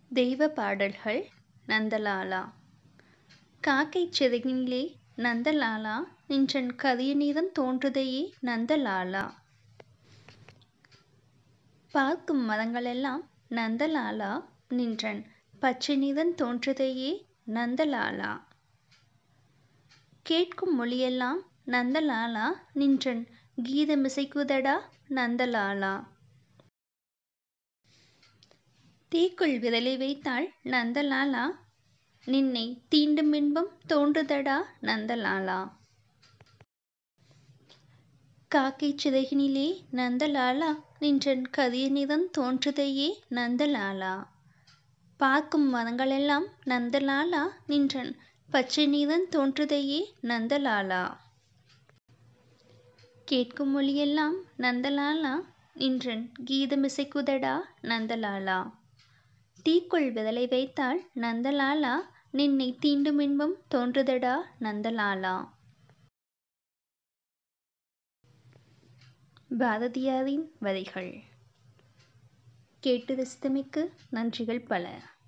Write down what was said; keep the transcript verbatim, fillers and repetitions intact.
தெய்வ பாடல்கள் நந்தலாலா. காக்கைச் சிறகினிலே நந்தலாலா, நின்றன் கதியநீதம் தோன்றுதையே நந்தலாலா. பார்க்கும் மரங்களெல்லாம் நந்தலாலா, நின்றன் பச்சைநீதம் தோன்றுதையே நந்தலாலா. கேட்கும் மொழியெல்லாம் நந்தலாலா, நின்றன் கீதமிசைக்குதடா நந்தலாலா. தீக்குள் விரலை வைத்தாள் நந்தலாலா, நின்னை தீண்டும் இன்பம் தோன்றுதடா நந்தலாலா. காக்கைச் சிறகினிலே நந்தலாலா, நின்றன் கதியநீதம் தோன்றுதையே நந்தலாலா. பார்க்கும் மரங்களெல்லாம் நந்தலாலா, நின்றன் பச்சைநீதம் தோன்றுதையே நந்தலாலா. கேட்கும் மொழியெல்லாம் நந்தலாலா, நின்றன் கீதமிசைக்குதடா நந்தலாலா. தீக்குள் விரலை வைத்தாள் நந்தலாலா, நின்னை தீண்டும் இன்பம் தோன்றுதடா நந்தலாலா. பாரதியாரின் வரிகள். கேட்டு ரசித்தமைக்கு நன்றிகள் பல.